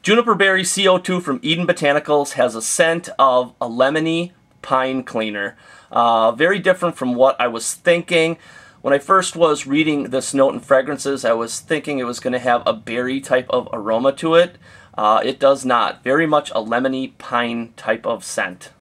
Juniper Berry CO2 from Eden Botanicals has a scent of a lemony pine cleaner. Very different from what I was thinking. When I first was reading this note in fragrances, I was thinking it was going to have a berry type of aroma to it. It does not. Very much a lemony pine type of scent.